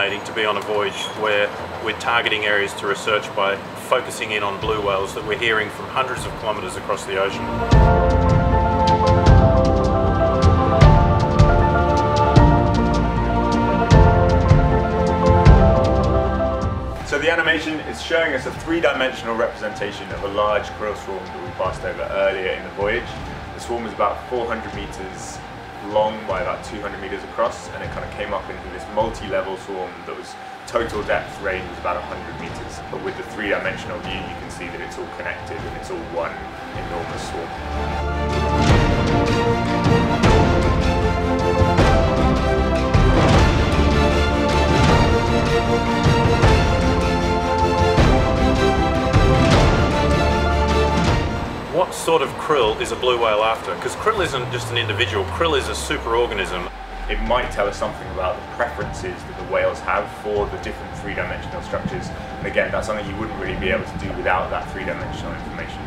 fascinating to be on a voyage where we're targeting areas to research by focusing in on blue whales that we're hearing from hundreds of kilometres across the ocean. So the animation is showing us a three-dimensional representation of a large krill swarm that we passed over earlier in the voyage. The swarm is about 400 metres long by about 200 metres across, and it kind of came up into this multi-level swarm that was total depth range was about 100 metres. But with the three-dimensional view you can see that it's all connected and it's all one enormous swarm. What sort of krill is a blue whale after? Because krill isn't just an individual, krill is a superorganism. It might tell us something about the preferences that the whales have for the different three-dimensional structures. And again, that's something you wouldn't really be able to do without that three-dimensional information.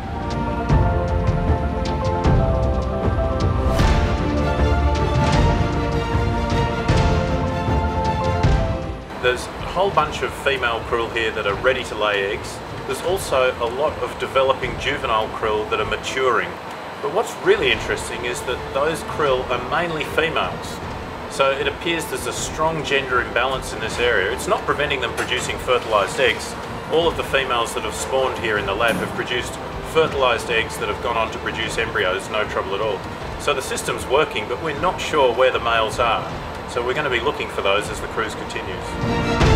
There's a whole bunch of female krill here that are ready to lay eggs. There's also a lot of developing juvenile krill that are maturing. But what's really interesting is that those krill are mainly females. So it appears there's a strong gender imbalance in this area. It's not preventing them producing fertilised eggs. All of the females that have spawned here in the lab have produced fertilised eggs that have gone on to produce embryos, no trouble at all. So the system's working, but we're not sure where the males are. So we're going to be looking for those as the cruise continues.